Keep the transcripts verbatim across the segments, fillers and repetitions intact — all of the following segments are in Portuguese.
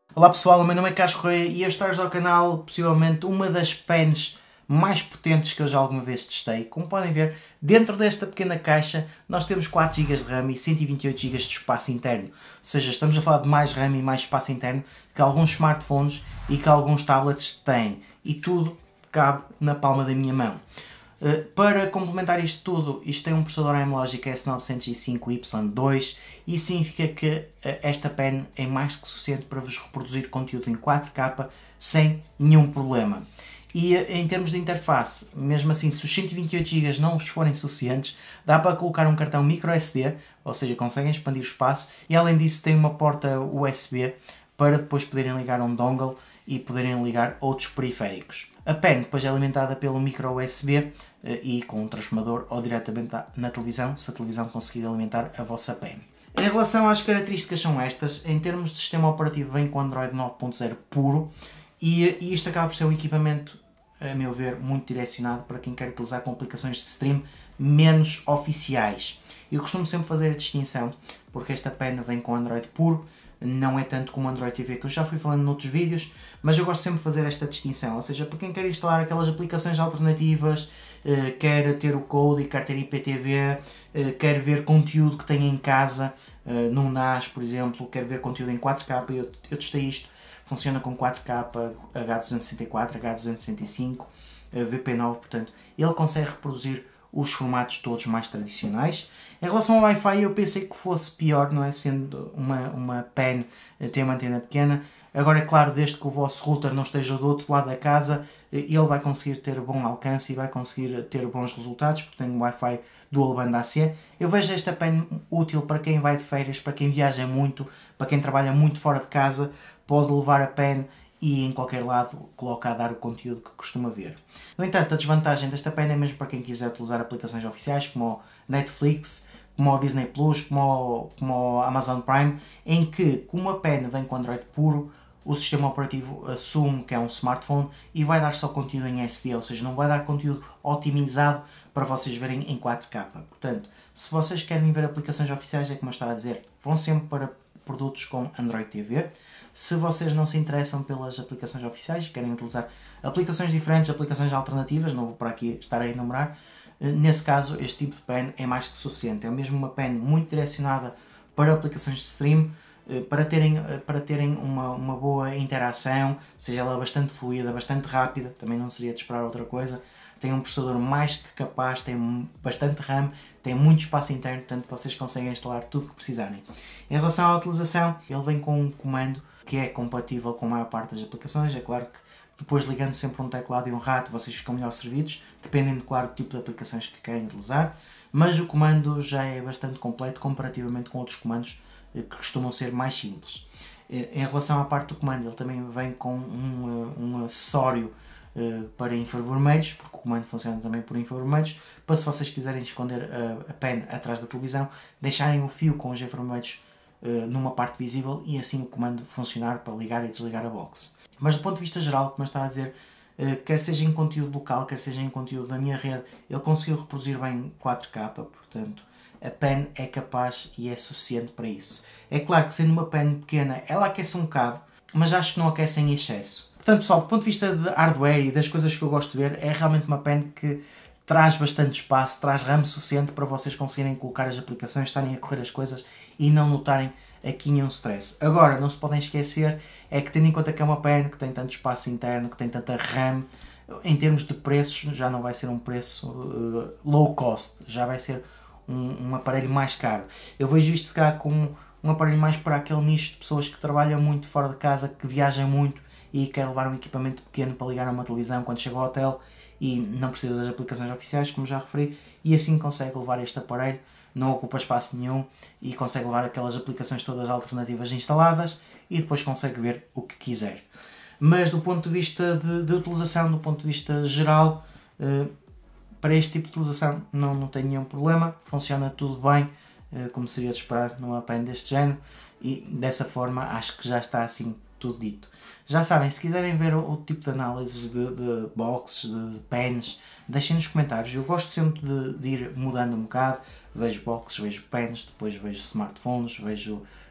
Olá pessoal, o meu nome é Carlos Correia e este traz ao canal possivelmente uma das pens mais potentes que eu já alguma vez testei. Como podem ver, dentro desta pequena caixa nós temos quatro gigas de RAM e cento e vinte e oito gigas de espaço interno. Ou seja, estamos a falar de mais RAM e mais espaço interno que alguns smartphones e que alguns tablets têm. E tudo cabe na palma da minha mão. Uh, para complementar isto tudo, isto tem um processador AMLogic S novecentos e cinco Y dois e significa que uh, esta pen é mais que suficiente para vos reproduzir conteúdo em quatro K sem nenhum problema. E uh, em termos de interface, mesmo assim, se os cento e vinte e oito gigas não vos forem suficientes, dá para colocar um cartão microSD, ou seja, conseguem expandir o espaço, e além disso tem uma porta U S B para depois poderem ligar um dongle e poderem ligar outros periféricos. A pen depois é alimentada pelo micro U S B e com um transformador ou diretamente na televisão, se a televisão conseguir alimentar a vossa pen. Em relação às características são estas, em termos de sistema operativo vem com Android nove ponto zero puro e, e isto acaba por ser um equipamento, a meu ver, muito direcionado para quem quer utilizar com aplicações de stream menos oficiais. Eu costumo sempre fazer a distinção, porque esta pen vem com Android puro, não é tanto como o Android T V, que eu já fui falando noutros vídeos, mas eu gosto sempre de fazer esta distinção, ou seja, para quem quer instalar aquelas aplicações alternativas, eh, quer ter o code e quer ter I P T V, eh, quer ver conteúdo que tem em casa, eh, num N A S, por exemplo, quer ver conteúdo em quatro K, eu, eu testei isto, funciona com quatro K, H duzentos e sessenta e quatro, H duzentos e sessenta e cinco, eh, V P nove, portanto, ele consegue reproduzir os formatos todos mais tradicionais. Em relação ao Wi-Fi, eu pensei que fosse pior, não é? Sendo uma, uma pen ter uma antena pequena. Agora, é claro, desde que o vosso router não esteja do outro lado da casa, ele vai conseguir ter bom alcance e vai conseguir ter bons resultados, porque tem um Wi-Fi Dual Band A C. Eu vejo esta pen útil para quem vai de férias, para quem viaja muito, para quem trabalha muito fora de casa, pode levar a pen e em qualquer lado coloca a dar o conteúdo que costuma ver. No entanto, a desvantagem desta pen é mesmo para quem quiser utilizar aplicações oficiais como o Netflix, como o Disney Plus, como o, como o Amazon Prime, em que, como a pen vem com Android puro, o sistema operativo assume que é um smartphone e vai dar só conteúdo em S D, ou seja, não vai dar conteúdo otimizado para vocês verem em quatro K. Portanto, se vocês querem ver aplicações oficiais, é como eu estava a dizer, vão sempre para produtos com Android T V. Se vocês não se interessam pelas aplicações oficiais, querem utilizar aplicações diferentes, aplicações alternativas, não vou para aqui estar a enumerar, nesse caso este tipo de pen é mais que suficiente. É mesmo uma pen muito direcionada para aplicações de stream, para terem, para terem uma, uma boa interação, seja ela bastante fluida, bastante rápida, também não seria de esperar outra coisa. Tem um processador mais que capaz, tem bastante RAM, tem muito espaço interno, portanto vocês conseguem instalar tudo o que precisarem. Em relação à utilização, ele vem com um comando que é compatível com a maior parte das aplicações. É claro que depois ligando sempre um teclado e um rato vocês ficam melhor servidos, dependendo, claro, do tipo de aplicações que querem utilizar, mas o comando já é bastante completo comparativamente com outros comandos que costumam ser mais simples. Em relação à parte do comando, ele também vem com um, um acessório Uh, para infravermelhos, porque o comando funciona também por infravermelhos, para se vocês quiserem esconder a, a pen atrás da televisão, deixarem o fio com os infravermelhos uh, numa parte visível e assim o comando funcionar para ligar e desligar a box. Mas do ponto de vista geral, como eu estava a dizer, uh, quer seja em conteúdo local, quer seja em conteúdo da minha rede, ele conseguiu reproduzir bem quatro K, portanto a pen é capaz e é suficiente para isso. É claro que sendo uma pen pequena, ela aquece um bocado, mas acho que não aquece em excesso. Portanto, pessoal, do ponto de vista de hardware e das coisas que eu gosto de ver, é realmente uma pen que traz bastante espaço, traz RAM suficiente para vocês conseguirem colocar as aplicações, estarem a correr as coisas e não notarem aqui nenhum stress. Agora, não se podem esquecer, é que tendo em conta que é uma pen que tem tanto espaço interno, que tem tanta RAM, em termos de preços, já não vai ser um preço uh, low cost, já vai ser um, um aparelho mais caro. Eu vejo isto se calhar como um aparelho mais para aquele nicho de pessoas que trabalham muito fora de casa, que viajam muito, e quer levar um equipamento pequeno para ligar a uma televisão quando chega ao hotel e não precisa das aplicações oficiais, como já referi, e assim consegue levar este aparelho, não ocupa espaço nenhum e consegue levar aquelas aplicações todas alternativas instaladas e depois consegue ver o que quiser. Mas do ponto de vista de, de utilização, do ponto de vista geral, eh, para este tipo de utilização não, não tem nenhum problema, funciona tudo bem, eh, como seria de esperar numa pen deste género, e dessa forma acho que já está assim tudo dito. Já sabem, se quiserem ver o, o tipo de análises de, de boxes, de pens, deixem nos comentários. Eu gosto sempre de, de ir mudando um bocado, vejo boxes, vejo pens, depois vejo smartphones, vejo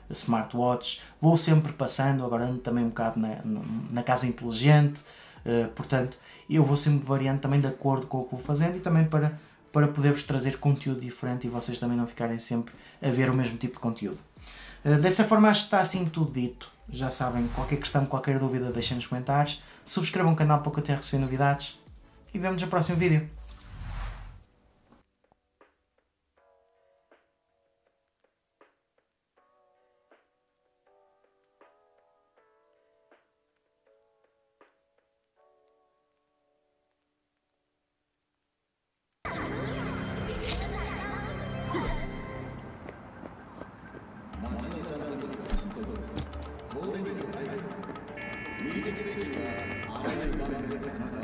smartwatches, vou sempre passando, agora ando também um bocado na, na casa inteligente, uh, portanto eu vou sempre variando também de acordo com o que vou fazendo e também para, para poder-vos trazer conteúdo diferente e vocês também não ficarem sempre a ver o mesmo tipo de conteúdo. Uh, dessa forma acho que está assim tudo dito. Já sabem, qualquer questão, qualquer dúvida deixem nos comentários, subscrevam o canal para continuar a receber novidades e vemo-nos no próximo vídeo. Golden Age、右手政府はあらゆる場面であなた